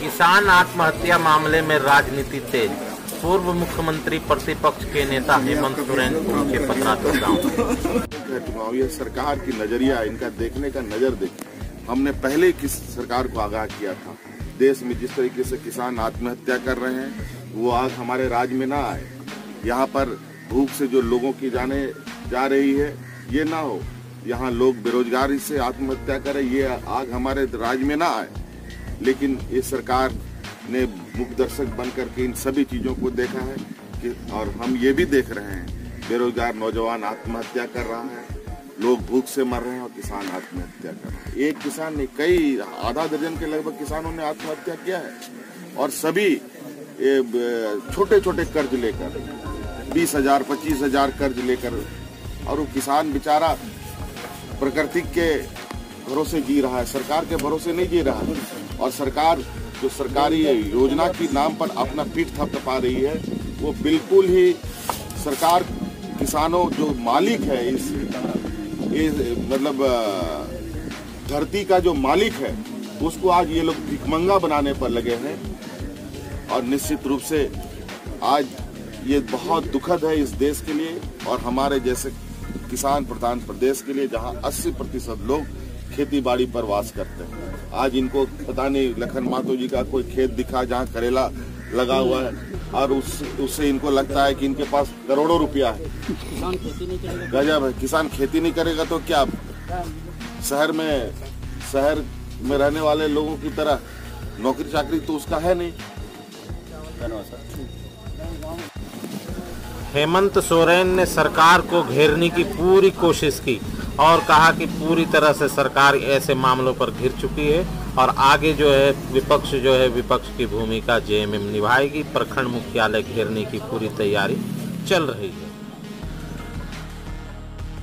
किसान आत्महत्या मामले में राजनीति तेज। पूर्व मुख्यमंत्री प्रतिपक्ष के नेता हेमंत सोरेन पहुंचे पतरातू गांव। ये सरकार की नजरिया, इनका देखने का नजर देखिए। हमने पहले किस सरकार को आगाह किया था, देश में जिस तरीके से किसान आत्महत्या कर रहे हैं वो आग हमारे राज्य में ना आए। यहाँ पर भूख से जो लोगों की जाने जा रही है ये ना हो, यहाँ लोग बेरोजगारी से आत्महत्या करें, ये आग हमारे राज्य में ना आए। लेकिन इस सरकार ने मुख्य दर्शक बन करके इन सभी चीजों को देखा है कि, और हम ये भी देख रहे हैं बेरोजगार नौजवान आत्महत्या कर रहा है, लोग भूख से मर रहे हैं और किसान आत्महत्या कर रहे हैं। एक किसान ने कई आधा दर्जन के लगभग किसानों ने आत्महत्या किया है और सभी छोटे छोटे कर्ज लेकर 20,000 25,000 कर्ज लेकर, और वो किसान बेचारा प्रकृति के भरोसे जी रहा है, सरकार के भरोसे नहीं जी रहा है। और सरकार जो सरकारी योजना की नाम पर अपना पीठ थपथपा रही है, वो बिल्कुल ही सरकार किसानों जो मालिक है इस मतलब धरती का जो मालिक है उसको आज ये लोग भिखमंगा बनाने पर लगे हैं। और निश्चित रूप से आज ये बहुत दुखद है इस देश के लिए और हमारे जैसे किसान प्रधान प्रदेश के लिए, जहां 80% लोग खेती बाड़ी पर वास करते हैं। आज इनको पता नहीं लखन मातो जी का कोई खेत दिखा जहां करेला लगा हुआ है और उससे इनको लगता है कि इनके पास करोड़ों रुपया है। किसान खेती नहीं करेगा, गजब है। किसान खेती नहीं करेगा तो क्या शहर में रहने वाले लोगों की तरह नौकरी चाकरी तो उसका है नहीं। हेमंत सोरेन ने सरकार को घेरने की पूरी कोशिश की और कहा कि पूरी तरह से सरकार ऐसे मामलों पर घिर चुकी है और आगे जो है विपक्ष की भूमिका जेएमएम निभाएगी। प्रखंड मुख्यालय घेरने की पूरी तैयारी चल रही है।